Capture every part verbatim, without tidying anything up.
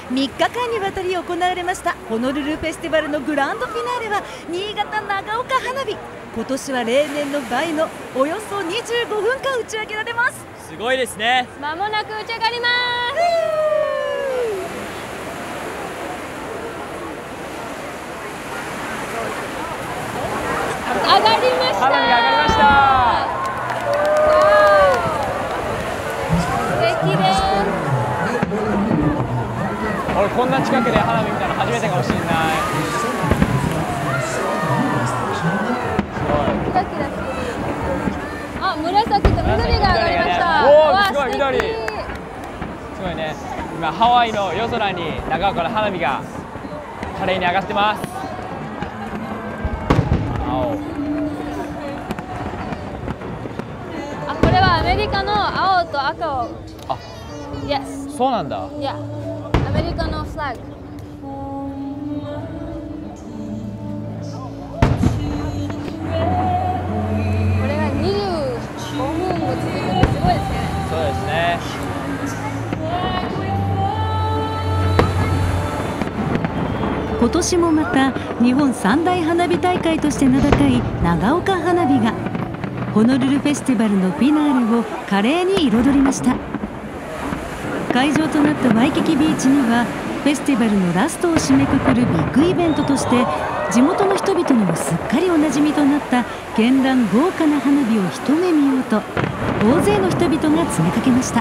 みっかかんにわたり行われましたホノルルフェスティバルのグランドフィナーレは新潟長岡花火。今年は例年の倍のおよそにじゅうごふんかん打ち上げられます。 すごいですね。 まもなく打ち上がります。上がりました。 花火が上がりました。 素敵です。 俺こんな近くで花火見たの初めてかもしれない。 キラキラしてる。あ、紫と緑が上がりました。 おお、すごい緑。すごいね。今ハワイの夜空に長岡の花火が華麗に上がってます。青。 あ、これはアメリカの青と赤を。 あ、 Yes。 そうなんだ。 いや、アメリカのフラッグ。 そうですね。 今年もまた日本三大花火大会として名高い長岡花火がホノルルフェスティバルのフィナーレを華麗に彩りました。会場となったワイキキビーチにはフェスティバルのラストを締めくくるビッグイベントとして地元の人々にもすっかりおなじみとなった絢爛豪華な花火を一目見ようと大勢の人々が詰めかけました。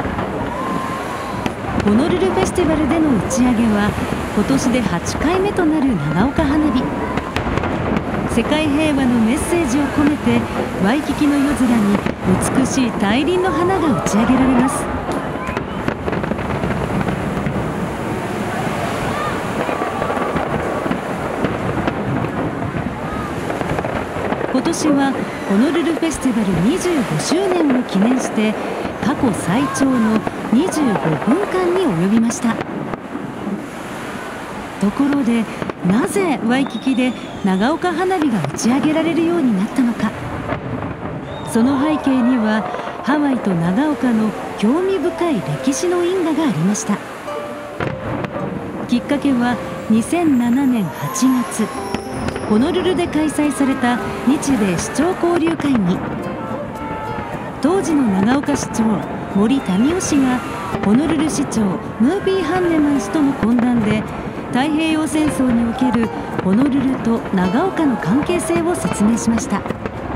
ホノルルフェスティバルでの打ち上げは今年ではちかいめとなる長岡花火。世界平和のメッセージを込めてワイキキの夜空に美しい大輪の花が打ち上げられます。今年はホノルルフェスティバルにじゅうごしゅうねんを記念して過去最長のにじゅうごふんかんに及びました。ところでなぜワイキキで長岡花火が打ち上げられるようになったのか。その背景にはハワイと長岡の興味深い歴史の因果がありました。きっかけはにせんななねんはちがつホノルルで開催された日米市長交流会議。当時の長岡市長森民夫氏がホノルル市長ムービー・ハンネマン氏との懇談で太平洋戦争におけるホノルルと長岡の関係性を説明しました。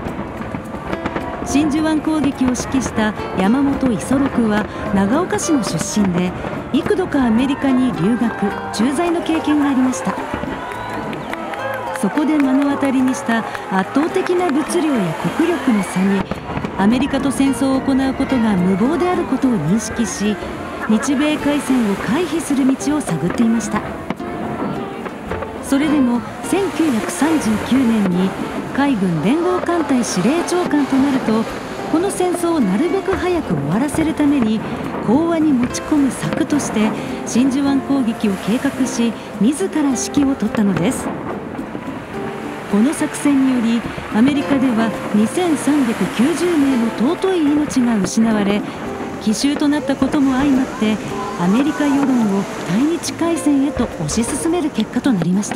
真珠湾攻撃を指揮した山本五十六は長岡市の出身で幾度かアメリカに留学駐在の経験がありました。そこで目の当たりにした圧倒的な物量や国力の差にアメリカと戦争を行うことが無謀であることを認識し日米開戦を回避する道を探っていました。それでもせんきゅうひゃくさんじゅうきゅうねんに海軍連合艦隊司令長官となるとこの戦争をなるべく早く終わらせるために講和に持ち込む策として真珠湾攻撃を計画し自ら指揮を執ったのです。この作戦によりアメリカではにせんさんびゃくきゅうじゅうめいの尊い命が失われ奇襲となったことも相まってアメリカ世論を対日開戦へと推し進める結果となりました。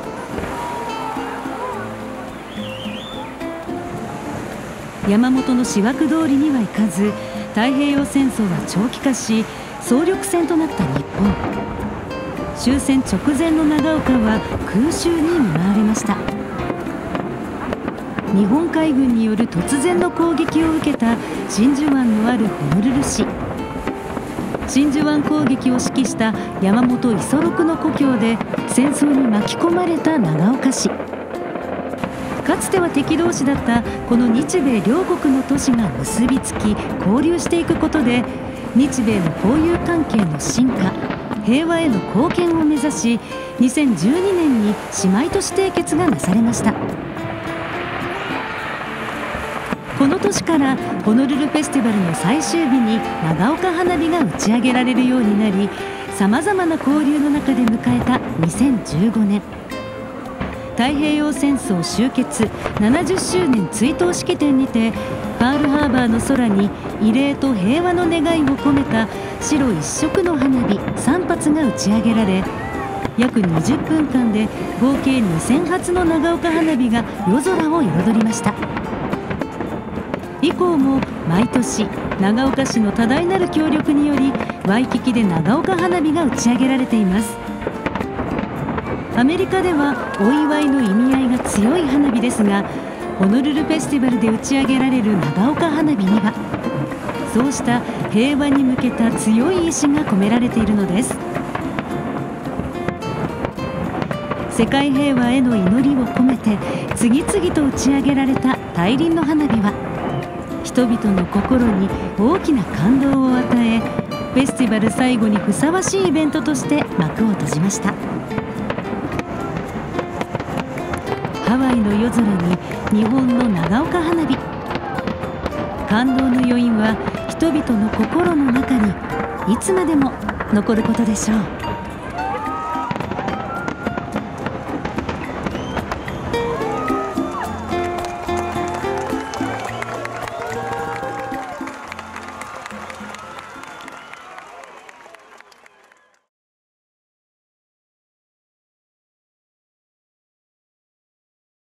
山本の思惑通りにはいかず太平洋戦争は長期化し総力戦となった日本。終戦直前の長岡は空襲に見舞われました。日本海軍による突然の攻撃を受けた真珠湾のあるホノルル市。真珠湾攻撃を指揮した山本五十六の故郷で戦争に巻き込まれた長岡市。かつては敵同士だったこの日米両国の都市が結びつき交流していくことで日米の交友関係の深化平和への貢献を目指しにせんじゅうにねんに姉妹都市締結がなされました。この年からホノルルフェスティバルの最終日に長岡花火が打ち上げられるようになりさまざまな交流の中で迎えたにせんじゅうごねん。 太平洋戦争終結ななじゅっしゅうねん追悼式典にて、パールハーバーの空に慰霊と平和の願いを込めた白一色の花火さんぱつが打ち上げられ、約にじゅっぷんかんで合計にせんはつの長岡花火が夜空を彩りました。以降も毎年長岡市の多大なる協力により、ワイキキで長岡花火が打ち上げられています。アメリカではお祝いの意味合いが強い花火ですが、ホノルルフェスティバルで打ち上げられる長岡花火にはそうした平和に向けた強い意志が込められているのです。世界平和への祈りを込めて次々と打ち上げられた大輪の花火は、人々の心に大きな感動を与え、フェスティバル最後にふさわしいイベントとして幕を閉じました。ハワイの夜空に日本の長岡花火、感動の余韻は人々の心の中にいつまでも残ることでしょう。